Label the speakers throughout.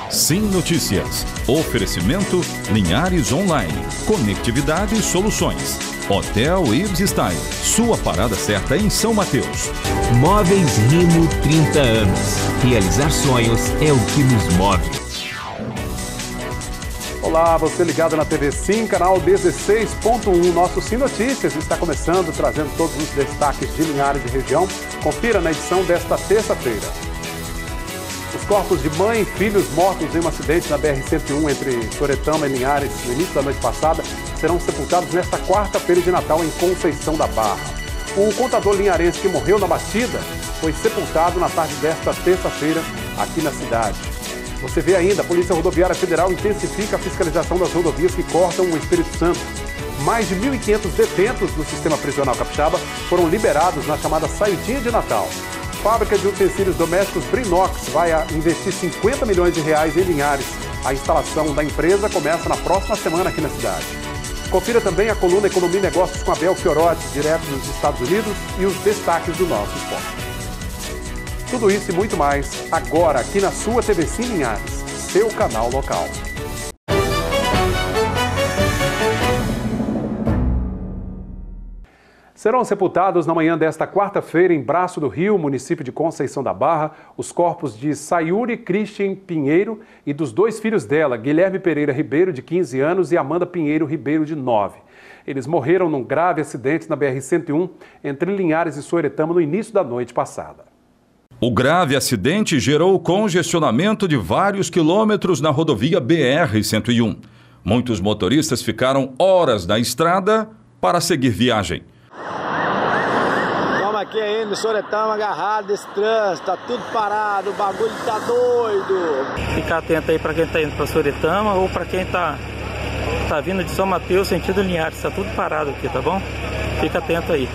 Speaker 1: Sim Notícias. Oferecimento Linhares Online. Conectividade e soluções. Hotel Ibis Style. Sua parada certa em São Mateus.
Speaker 2: Móveis Rimo 30 anos. Realizar sonhos é o que nos move.
Speaker 3: Olá, você ligado na TV Sim, canal 16.1. Nosso Sim Notícias está começando, trazendo todos os destaques de Linhares e região. Confira na edição desta terça-feira. Os corpos de mãe e filhos mortos em um acidente na BR-101 entre Soretama e Linhares no início da noite passada serão sepultados nesta quarta-feira de Natal em Conceição da Barra. O contador linharense que morreu na batida foi sepultado na tarde desta terça-feira aqui na cidade. Você vê ainda, a Polícia Rodoviária Federal intensifica a fiscalização das rodovias que cortam o Espírito Santo. Mais de 1.500 detentos do sistema prisional capixaba foram liberados na chamada saidinha de Natal. Fábrica de utensílios domésticos Brinox vai investir 50 milhões de reais em Linhares. A instalação da empresa começa na próxima semana aqui na cidade. Confira também a coluna Economia e Negócios com Abel Fiorotti, direto dos Estados Unidos, e os destaques do nosso esporte. Tudo isso e muito mais agora aqui na sua TV Sim Linhares, seu canal local. Serão sepultados na manhã desta quarta-feira em Braço do Rio, município de Conceição da Barra, os corpos de Sayuri Christian Pinheiro e dos dois filhos dela, Guilherme Pereira Ribeiro, de 15 anos, e Amanda Pinheiro Ribeiro, de 9. Eles morreram num grave acidente na BR-101 entre Linhares e Soretama no início da noite passada.
Speaker 1: O grave acidente gerou congestionamento de vários quilômetros na rodovia BR-101. Muitos motoristas ficaram horas na estrada para seguir viagem.
Speaker 4: Estamos aqui ainda no Soretama, agarrado desse trânsito, tá tudo parado, o bagulho tá doido.
Speaker 5: Ficar atento aí para quem tá indo para Soretama ou para quem tá vindo de São Mateus, sentido Linhares, tá tudo parado aqui, tá bom? Fica atento aí.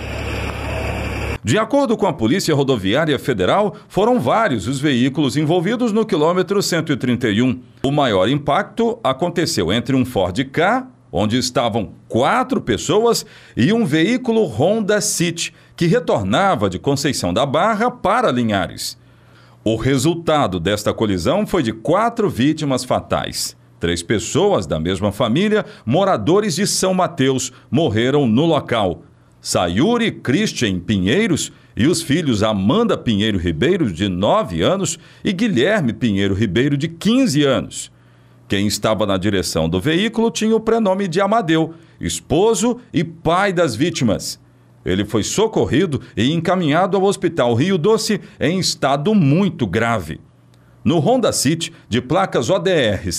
Speaker 1: De acordo com a Polícia Rodoviária Federal, foram vários os veículos envolvidos no quilômetro 131. O maior impacto aconteceu entre um Ford Ka, onde estavam 4 pessoas, e um veículo Honda City, que retornava de Conceição da Barra para Linhares. O resultado desta colisão foi de 4 vítimas fatais. 3 pessoas da mesma família, moradores de São Mateus, morreram no local. Sayuri Christian Pinheiros e os filhos Amanda Pinheiro Ribeiro, de 9 anos, e Guilherme Pinheiro Ribeiro, de 15 anos. Quem estava na direção do veículo tinha o prenome de Amadeu, esposo e pai das vítimas. Ele foi socorrido e encaminhado ao Hospital Rio Doce em estado muito grave. No Honda City, de placas ODR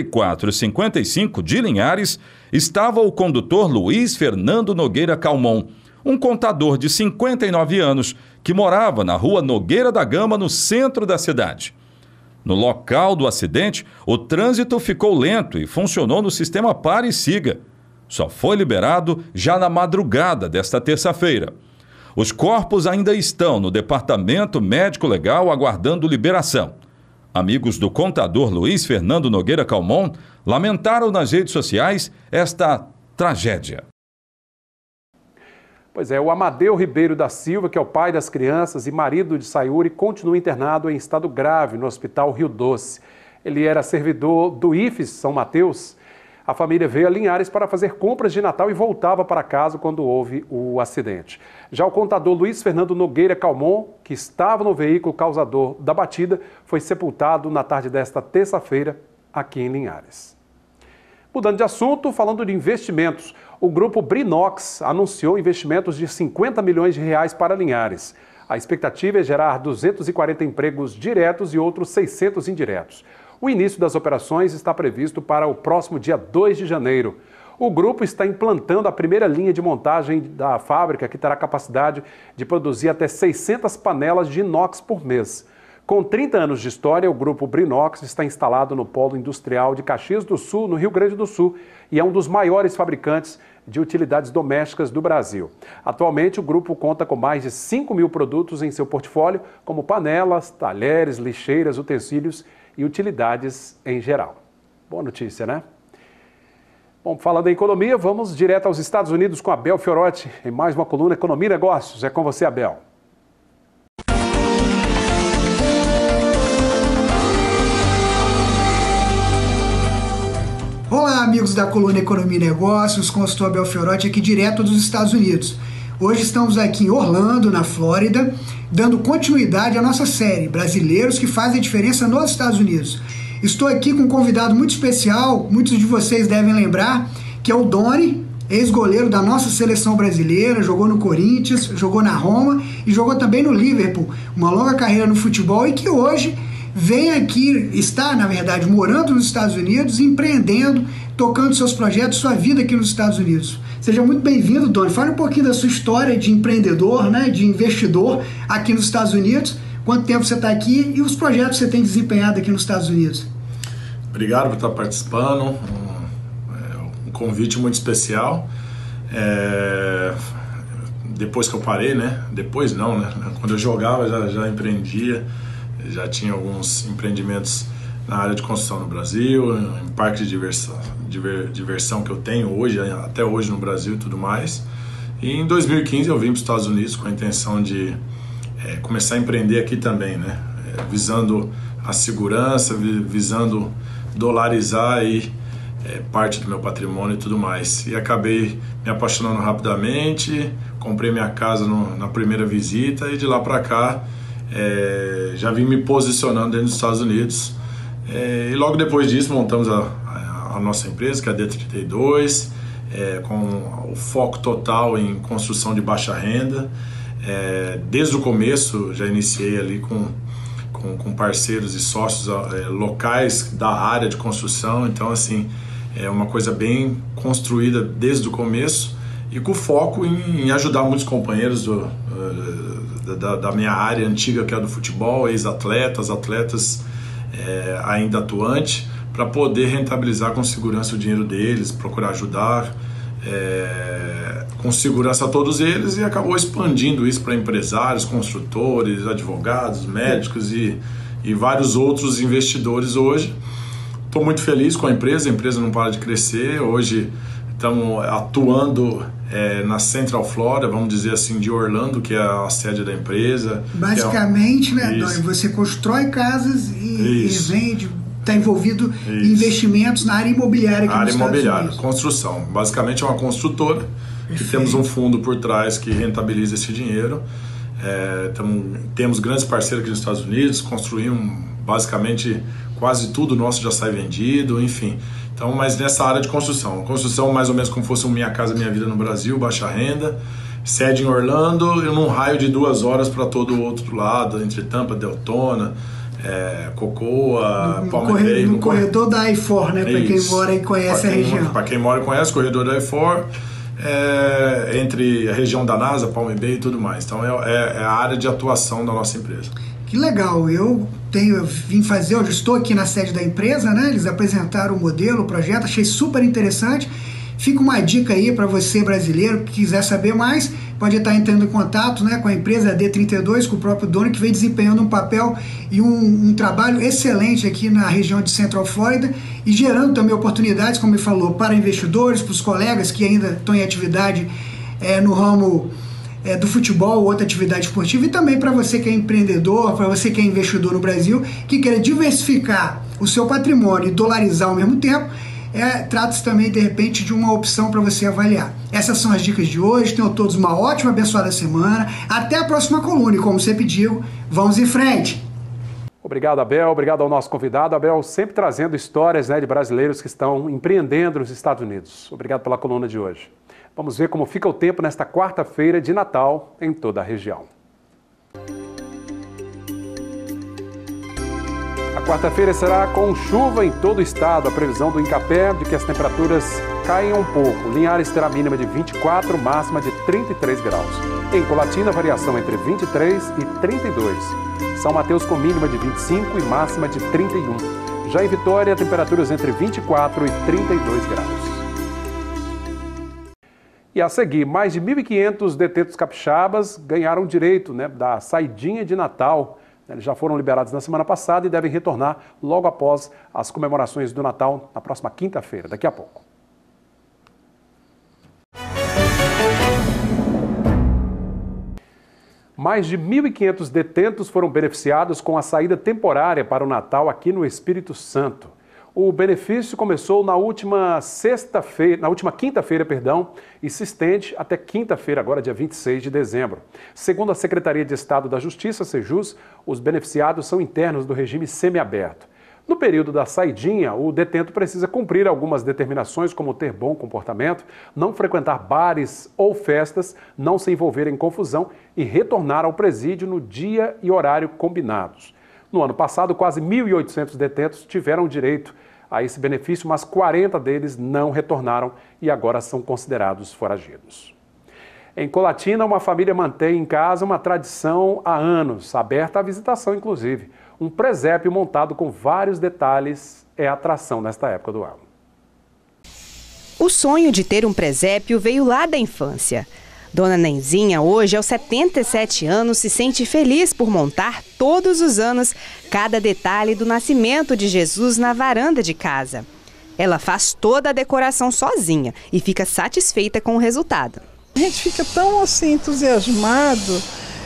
Speaker 1: 7455 de Linhares, estava o condutor Luiz Fernando Nogueira Calmon, um contador de 59 anos, que morava na rua Nogueira da Gama, no centro da cidade. No local do acidente, o trânsito ficou lento e funcionou no sistema pare e siga. Só foi liberado já na madrugada desta terça-feira. Os corpos ainda estão no Departamento Médico Legal aguardando liberação. Amigos do contador Luiz Fernando Nogueira Calmon lamentaram nas redes sociais esta tragédia.
Speaker 3: Pois é, o Amadeu Ribeiro da Silva, que é o pai das crianças e marido de Sayuri, continua internado em estado grave no Hospital Rio Doce. Ele era servidor do IFES São Mateus. A família veio a Linhares para fazer compras de Natal e voltava para casa quando houve o acidente. Já o contador Luiz Fernando Nogueira Calmon, que estava no veículo causador da batida, foi sepultado na tarde desta terça-feira aqui em Linhares. Mudando de assunto, falando de investimentos, o grupo Brinox anunciou investimentos de 50 milhões de reais para Linhares. A expectativa é gerar 240 empregos diretos e outros 600 indiretos. O início das operações está previsto para o próximo dia 2 de janeiro. O grupo está implantando a primeira linha de montagem da fábrica, que terá capacidade de produzir até 600 panelas de inox por mês. Com 30 anos de história, o grupo Brinox está instalado no Polo Industrial de Caxias do Sul, no Rio Grande do Sul, e é um dos maiores fabricantes de utilidades domésticas do Brasil. Atualmente, o grupo conta com mais de 5 mil produtos em seu portfólio, como panelas, talheres, lixeiras, utensílios e utilidades em geral. Boa notícia, né? Bom, falando em economia, vamos direto aos Estados Unidos com Abel Fiorotti em mais uma coluna Economia e Negócios. É com você, Abel.
Speaker 6: Olá, amigos da coluna Economia e Negócios, consultor Abel Fiorotti aqui direto dos Estados Unidos. Hoje estamos aqui em Orlando, na Flórida, dando continuidade à nossa série Brasileiros que fazem a diferença nos Estados Unidos. Estou aqui com um convidado muito especial, muitos de vocês devem lembrar, que é o Doni, ex-goleiro da nossa seleção brasileira, jogou no Corinthians, jogou na Roma e jogou também no Liverpool, uma longa carreira no futebol e que hoje vem aqui, está na verdade morando nos Estados Unidos, empreendendo, tocando seus projetos, sua vida aqui nos Estados Unidos. Seja muito bem-vindo, Doni. Fale um pouquinho da sua história de empreendedor, né, de investidor aqui nos Estados Unidos, quanto tempo você está aqui e os projetos que você tem desempenhado aqui nos Estados Unidos.
Speaker 7: Obrigado por estar participando, um convite muito especial. Depois que eu parei, né? Depois não, né? Quando eu jogava já empreendia, já tinha alguns empreendimentos na área de construção no Brasil, em parque de diversão que eu tenho hoje, até hoje no Brasil e tudo mais. E em 2015 eu vim para os Estados Unidos com a intenção de começar a empreender aqui também, né? Visando a segurança, visando dolarizar aí parte do meu patrimônio e tudo mais. E acabei me apaixonando rapidamente, comprei minha casa na primeira visita e de lá para cá já vim me posicionando dentro dos Estados Unidos. E logo depois disso montamos a nossa empresa, que é a D32, com o foco total em construção de baixa renda. Desde o começo já iniciei ali com parceiros e sócios locais da área de construção, então assim, é uma coisa bem construída desde o começo e com foco em ajudar muitos companheiros da minha área antiga, que é do futebol, ex-atletas, atletas ainda atuantes, para poder rentabilizar com segurança o dinheiro deles, procurar ajudar com segurança a todos eles, e acabou expandindo isso para empresários, construtores, advogados, médicos e vários outros investidores hoje. Estou muito feliz com a empresa não para de crescer. Hoje estamos atuando na Central Florida, vamos dizer assim, de Orlando, que é a sede da empresa.
Speaker 6: Basicamente, né, Doni, você constrói casas e vende, está envolvido em investimentos na área imobiliária aqui nos Estados Unidos.
Speaker 7: Construção. Basicamente é uma construtora. E temos um fundo por trás que rentabiliza esse dinheiro. Temos grandes parceiros aqui nos Estados Unidos, construímos basicamente quase tudo nosso já sai vendido, enfim. Então, mas nessa área de construção mais ou menos como fosse Minha Casa Minha Vida no Brasil, baixa renda, sede em Orlando e num raio de 2 horas para todo o outro lado, entre Tampa, Deltona, Cocoa, Palm Bay.
Speaker 6: No corredor da I-4, né? Para quem mora e conhece a região.
Speaker 7: Para quem mora e conhece o corredor da I-4, entre a região da NASA, Palm Bay e tudo mais. Então é a área de atuação da nossa empresa.
Speaker 6: Que legal, eu vim fazer, hoje estou aqui na sede da empresa, né? Eles apresentaram o modelo, o projeto, achei super interessante. Fica uma dica aí para você brasileiro que quiser saber mais, pode estar entrando em contato, né, com a empresa D32, com o próprio dono, que vem desempenhando um papel e um trabalho excelente aqui na região de Central Florida e gerando também oportunidades, como ele falou, para investidores, para os colegas que ainda estão em atividade no ramo do futebol ou outra atividade esportiva, e também para você que é empreendedor, para você que é investidor no Brasil, que quer diversificar o seu patrimônio e dolarizar ao mesmo tempo. Trata-se também, de repente, de uma opção para você avaliar. Essas são as dicas de hoje. Tenham todos uma ótima, abençoada semana. Até a próxima coluna. E como sempre digo, vamos em frente.
Speaker 3: Obrigado, Abel. Obrigado ao nosso convidado. Abel sempre trazendo histórias, né, de brasileiros que estão empreendendo nos Estados Unidos. Obrigado pela coluna de hoje. Vamos ver como fica o tempo nesta quarta-feira de Natal em toda a região. A quarta-feira será com chuva em todo o estado. A previsão do Incapé de que as temperaturas caiam um pouco. Linhares terá mínima de 24, máxima de 33 graus. Em Colatina, variação entre 23 e 32. São Mateus com mínima de 25 e máxima de 31. Já em Vitória, temperaturas entre 24 e 32 graus. E a seguir, mais de 1.500 detentos capixabas ganharam direito, né, da saidinha de Natal. Eles já foram liberados na semana passada e devem retornar logo após as comemorações do Natal, na próxima quinta-feira, daqui a pouco. Mais de 1.500 detentos foram beneficiados com a saída temporária para o Natal aqui no Espírito Santo. O benefício começou na última quinta-feira, e se estende até quinta-feira, agora dia 26 de dezembro. Segundo a Secretaria de Estado da Justiça, Sejus, os beneficiados são internos do regime semiaberto. No período da saidinha, o detento precisa cumprir algumas determinações, como ter bom comportamento, não frequentar bares ou festas, não se envolver em confusão e retornar ao presídio no dia e horário combinados. No ano passado, quase 1.800 detentos tiveram direito a esse benefício, mas 40 deles não retornaram e agora são considerados foragidos. Em Colatina, uma família mantém em casa uma tradição há anos, aberta à visitação inclusive. Um presépio montado com vários detalhes é atração nesta época do ano.
Speaker 8: O sonho de ter um presépio veio lá da infância. Dona Nenzinha, hoje, aos 77 anos, se sente feliz por montar todos os anos cada detalhe do nascimento de Jesus na varanda de casa. Ela faz toda a decoração sozinha e fica satisfeita com o resultado.
Speaker 9: A gente fica tão assim entusiasmado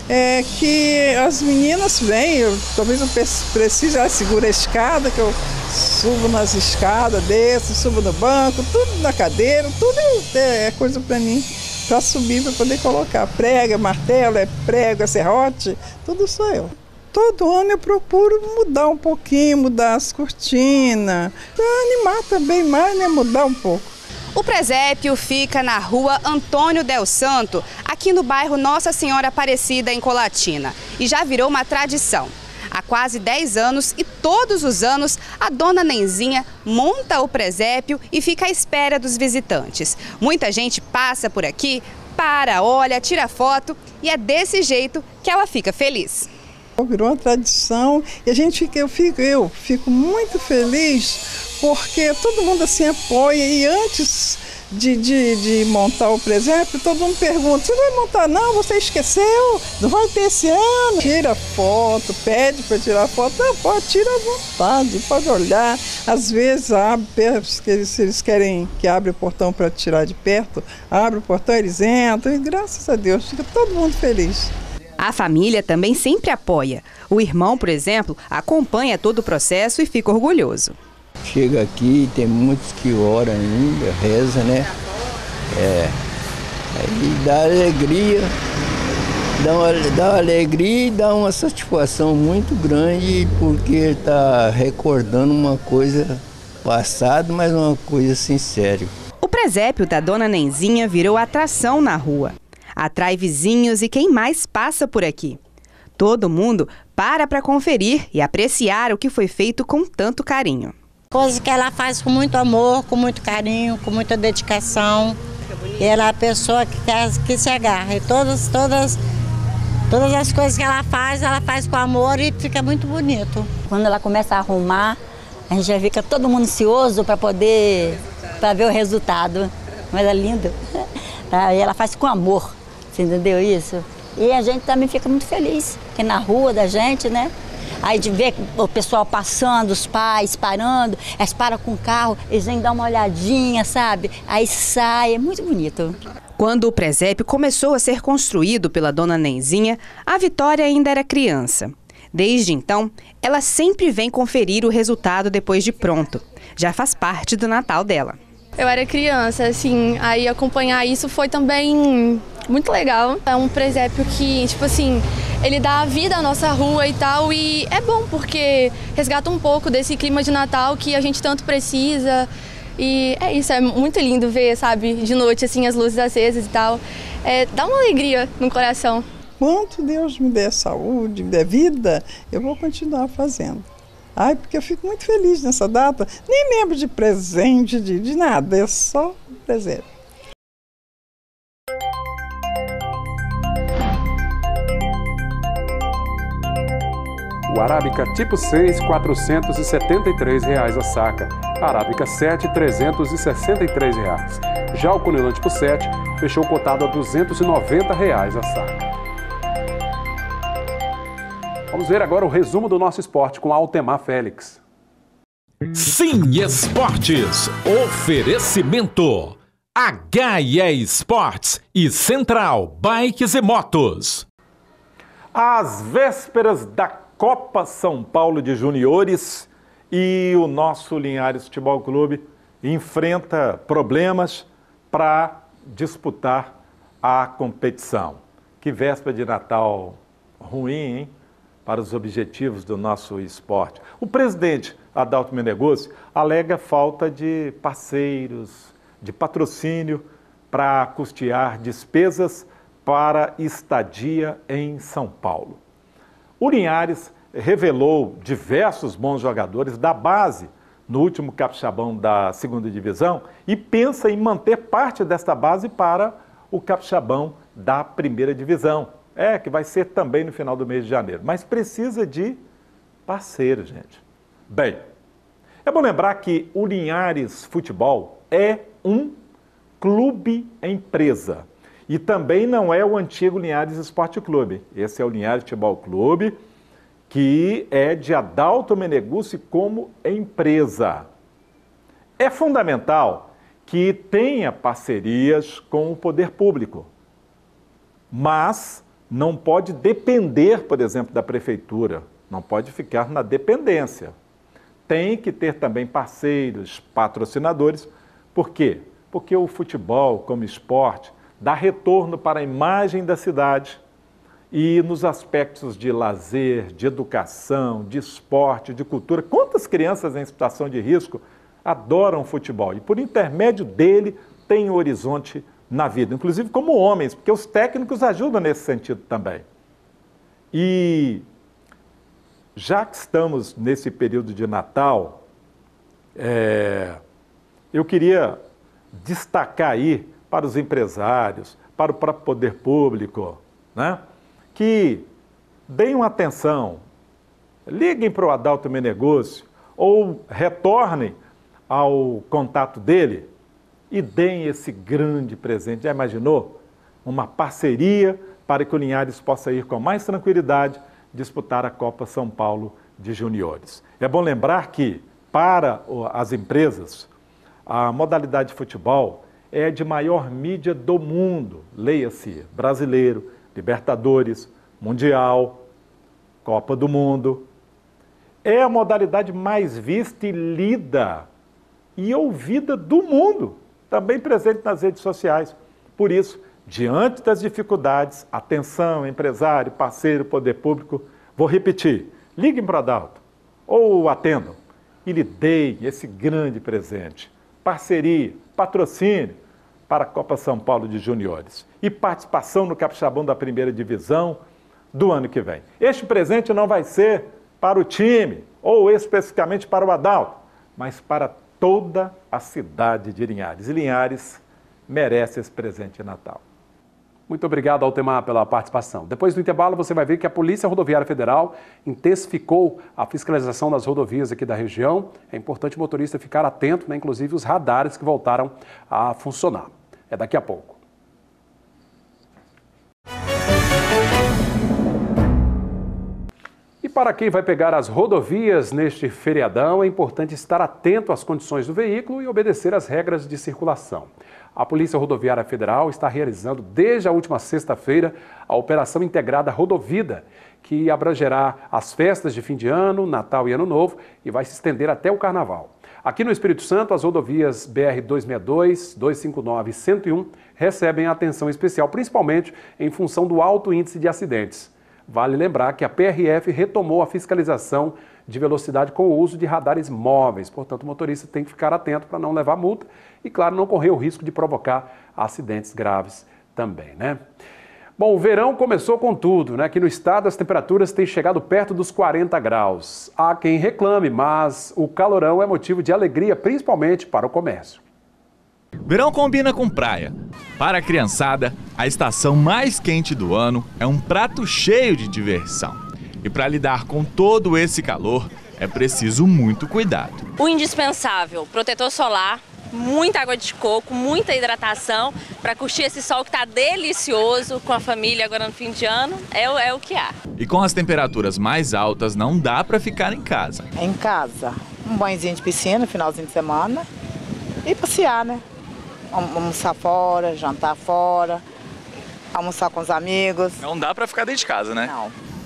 Speaker 9: que as meninas vêm, talvez eu precise, ela segura a escada, que eu subo nas escadas, desço, subo no banco, tudo na cadeira, tudo é coisa para mim. Para subir, para poder colocar prego, martelo, prego, serrote, tudo sou eu. Todo ano eu procuro mudar um pouquinho, mudar as cortinas, para animar também mais, né, mudar um pouco.
Speaker 8: O presépio fica na rua Antônio Del Santo, aqui no bairro Nossa Senhora Aparecida, em Colatina, e já virou uma tradição. Há quase 10 anos e todos os anos a Dona Nenzinha monta o presépio e fica à espera dos visitantes. Muita gente passa por aqui, para, olha, tira foto e é desse jeito que ela fica feliz.
Speaker 9: Virou uma tradição e eu fico muito feliz porque todo mundo assim apoia e antes de montar o presépio, todo mundo pergunta, você vai montar? Não, você esqueceu, não vai ter esse ano. Tira foto, pede para tirar foto, não, pode, tira à vontade, pode olhar. Às vezes abre, se eles querem que abra o portão para tirar de perto, abre o portão, eles entram e graças a Deus fica todo mundo feliz.
Speaker 8: A família também sempre apoia. O irmão, por exemplo, acompanha todo o processo e fica orgulhoso.
Speaker 10: Chega aqui, tem muitos que oram ainda, reza, né? Aí dá alegria, dá alegria e dá uma satisfação muito grande, porque está recordando uma coisa passada, mas uma coisa assim séria.
Speaker 8: O presépio da Dona Nenzinha virou atração na rua. Atrai vizinhos e quem mais passa por aqui. Todo mundo para conferir e apreciar o que foi feito com tanto carinho.
Speaker 11: Coisa que ela faz com muito amor, com muito carinho, com muita dedicação. E ela é a pessoa que se agarra. E todas as coisas que ela faz com amor e fica muito bonito.
Speaker 12: Quando ela começa a arrumar, a gente já fica todo mundo ansioso para ver o resultado. Mas é lindo. E ela faz com amor, você entendeu isso? E a gente também fica muito feliz, porque na rua da gente, né? Aí de ver o pessoal passando, os pais parando, eles param com o carro, eles vêm dar uma olhadinha, sabe? Aí sai, é muito bonito.
Speaker 8: Quando o presépio começou a ser construído pela Dona Nenzinha, a Vitória ainda era criança. Desde então, ela sempre vem conferir o resultado depois de pronto. Já faz parte do Natal dela.
Speaker 13: Eu era criança, assim, aí acompanhar isso foi também muito legal. É um presépio que, tipo assim, ele dá vida à nossa rua e tal, e é bom porque resgata um pouco desse clima de Natal que a gente tanto precisa. E é isso, é muito lindo ver, sabe, de noite, assim, as luzes acesas e tal. Dá uma alegria no coração.
Speaker 9: Quanto Deus me der saúde, me der vida, eu vou continuar fazendo. Ai, porque eu fico muito feliz nessa data, nem lembro de presente, de nada, é só presente.
Speaker 3: O Arábica tipo 6, R$ 473 a saca. Arábica 7, R$ 363. Já o Conilon tipo 7 fechou cotado a R$ 290 a saca. Vamos ver agora o resumo do nosso esporte com Altemar Félix.
Speaker 2: Sim Esportes. Oferecimento. HE Esportes e Central Bikes e Motos.
Speaker 14: Às vésperas da Copa São Paulo de Juniores e o nosso Linhares Futebol Clube enfrenta problemas para disputar a competição. Que véspera de Natal ruim, hein? Para os objetivos do nosso esporte. O presidente Adalto Meneguzzi alega falta de parceiros, de patrocínio para custear despesas para estadia em São Paulo. O Linhares revelou diversos bons jogadores da base no último capixabão da 2ª divisão e pensa em manter parte desta base para o capixabão da 1ª divisão. Que vai ser também no final do mês de janeiro. Mas precisa de parceiros, gente. Bem, é bom lembrar que o Linhares Futebol é um clube-empresa. E também não é o antigo Linhares Esporte Clube. Esse é o Linhares Futebol Clube, que é de Adalto Meneguzzi como empresa. É fundamental que tenha parcerias com o poder público, mas não pode depender, por exemplo, da prefeitura, não pode ficar na dependência. Tem que ter também parceiros, patrocinadores. Por quê? Porque o futebol, como esporte, dá retorno para a imagem da cidade e nos aspectos de lazer, de educação, de esporte, de cultura. Quantas crianças em situação de risco adoram futebol e, por intermédio dele, têm um horizonte na vida, inclusive como homens, porque os técnicos ajudam nesse sentido também. E já que estamos nesse período de Natal, eu queria destacar aí para os empresários, para o próprio poder público, né, que deem uma atenção, liguem para o Adalto Meneguzzi ou retornem ao contato dele e deem esse grande presente. Já imaginou? Uma parceria para que o Linhares possa ir com mais tranquilidade disputar a Copa São Paulo de Juniores. É bom lembrar que, para as empresas, a modalidade de futebol é de maior mídia do mundo. Leia-se Brasileiro, Libertadores, Mundial, Copa do Mundo. É a modalidade mais vista e lida e ouvida do mundo, também presente nas redes sociais. Por isso, diante das dificuldades, atenção, empresário, parceiro, poder público, vou repetir, liguem para o Adalto ou atendam e lhe deem esse grande presente. Parceria, patrocínio para a Copa São Paulo de Juniores e participação no capixabão da 1ª divisão do ano que vem. Este presente não vai ser para o time ou especificamente para o Adalto, mas para toda a cidade de Linhares. E Linhares merece esse presente de Natal.
Speaker 3: Muito obrigado, Altemar, pela participação. Depois do intervalo, você vai ver que a Polícia Rodoviária Federal intensificou a fiscalização das rodovias aqui da região. É importante o motorista ficar atento, né, inclusive os radares que voltaram a funcionar. É daqui a pouco. E para quem vai pegar as rodovias neste feriadão, é importante estar atento às condições do veículo e obedecer às regras de circulação. A Polícia Rodoviária Federal está realizando, desde a última sexta-feira, a Operação Integrada Rodovida, que abrangerá as festas de fim de ano, Natal e Ano Novo, e vai se estender até o Carnaval. Aqui no Espírito Santo, as rodovias BR-262, 259 e 101 recebem atenção especial, principalmente em função do alto índice de acidentes. Vale lembrar que a PRF retomou a fiscalização de velocidade com o uso de radares móveis. Portanto, o motorista tem que ficar atento para não levar multa e, claro, não correr o risco de provocar acidentes graves também, né? Bom, o verão começou com tudo, né? Aqui no estado as temperaturas têm chegado perto dos 40 graus. Há quem reclame, mas o calorão é motivo de alegria, principalmente para o comércio.
Speaker 15: Verão combina com praia. Para a criançada, a estação mais quente do ano é um prato cheio de diversão. E para lidar com todo esse calor, é preciso muito cuidado.
Speaker 16: O indispensável, protetor solar, muita água de coco, muita hidratação para curtir esse sol que está delicioso com a família agora no fim de ano, é o que há.
Speaker 15: E com as temperaturas mais altas, não dá para ficar em casa.
Speaker 17: Em casa, um banhozinho de piscina, finalzinho de semana e passear, né? Almoçar fora, jantar fora, almoçar com os amigos.
Speaker 15: Não dá para ficar dentro de casa, né?
Speaker 17: Não.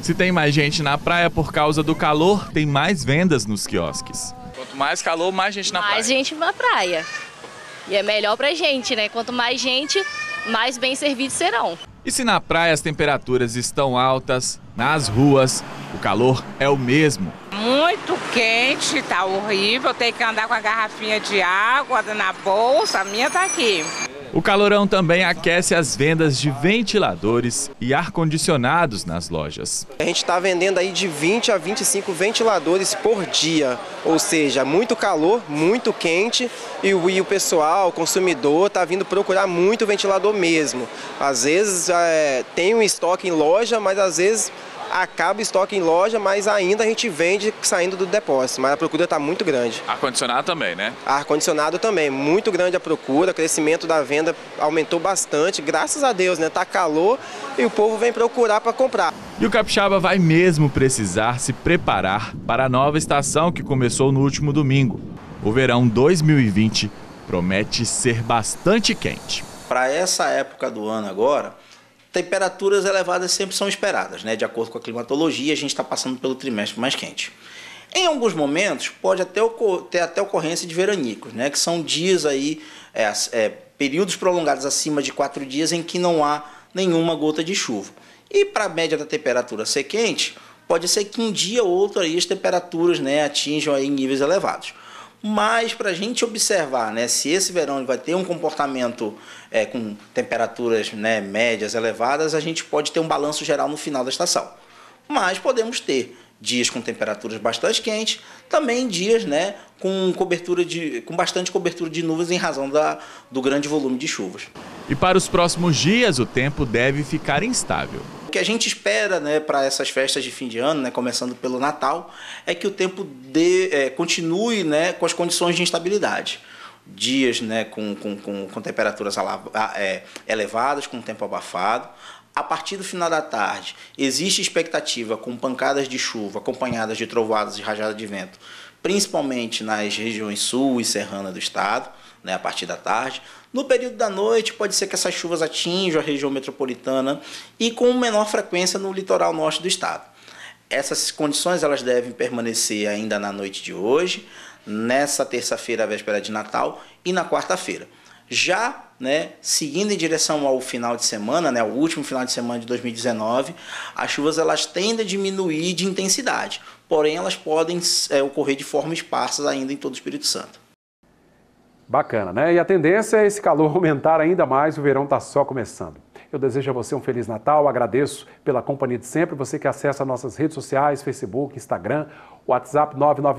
Speaker 15: Se tem mais gente na praia por causa do calor, tem mais vendas nos quiosques. Quanto mais calor, mais gente na praia.
Speaker 18: Mais gente na praia. E é melhor pra gente, né? Quanto mais gente, mais bem servidos serão.
Speaker 15: E se na praia as temperaturas estão altas, nas ruas, o calor é o mesmo.
Speaker 19: Muito quente, tá horrível, tem que andar com a garrafinha de água na bolsa, a minha tá aqui.
Speaker 15: O calorão também aquece as vendas de ventiladores e ar-condicionados nas lojas.
Speaker 20: A gente está vendendo aí de 20 a 25 ventiladores por dia, ou seja, muito calor, muito quente e o pessoal, o consumidor, está vindo procurar muito ventilador mesmo. Às vezes tem um estoque em loja, mas às vezes acaba o estoque em loja, mas ainda a gente vende saindo do depósito, mas a procura está muito grande.
Speaker 15: Ar-condicionado também, né?
Speaker 20: Ar-condicionado também, muito grande a procura, o crescimento da venda aumentou bastante, graças a Deus, né? Tá calor e o povo vem procurar para comprar.
Speaker 15: E o capixaba vai mesmo precisar se preparar para a nova estação que começou no último domingo. O verão 2020 promete ser bastante quente.
Speaker 21: Para essa época do ano agora, temperaturas elevadas sempre são esperadas, né? De acordo com a climatologia, a gente está passando pelo trimestre mais quente. Em alguns momentos, pode até ter até ocorrência de veranicos, né? Que são dias aí, períodos prolongados acima de 4 dias em que não há nenhuma gota de chuva. E para a média da temperatura ser quente, pode ser que um dia ou outro aí as temperaturas, né, atinjam aí níveis elevados. Mas para a gente observar, né, se esse verão vai ter um comportamento com temperaturas, né, médias elevadas, a gente pode ter um balanço geral no final da estação. Mas podemos ter dias com temperaturas bastante quentes, também dias, né, com bastante cobertura de nuvens em razão do grande volume de chuvas.
Speaker 15: E para os próximos dias o tempo deve ficar instável.
Speaker 21: O que a gente espera, né, para essas festas de fim de ano, né, começando pelo Natal, é que o tempo continue, né, com as condições de instabilidade. Dias, né, com temperaturas elevadas, com tempo abafado. A partir do final da tarde, existe expectativa com pancadas de chuva acompanhadas de trovoadas e rajadas de vento, principalmente nas regiões sul e serrana do estado, né, a partir da tarde. No período da noite, pode ser que essas chuvas atinjam a região metropolitana e com menor frequência no litoral norte do estado. Essas condições elas devem permanecer ainda na noite de hoje, nessa terça-feira, véspera de Natal, e na quarta-feira. Já, né, seguindo em direção ao final de semana, né, o último final de semana de 2019, as chuvas elas tendem a diminuir de intensidade, porém elas podem ocorrer de forma esparsa ainda em todo o Espírito Santo.
Speaker 3: Bacana, né? E a tendência é esse calor aumentar ainda mais, o verão está só começando. Eu desejo a você um Feliz Natal, agradeço pela companhia de sempre, você que acessa nossas redes sociais, Facebook, Instagram, WhatsApp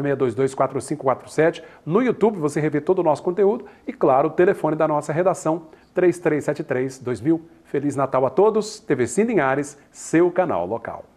Speaker 3: 996224547, no YouTube você revê todo o nosso conteúdo e, claro, o telefone da nossa redação 3373-2000. Feliz Natal a todos, TV Cine Linhares, seu canal local.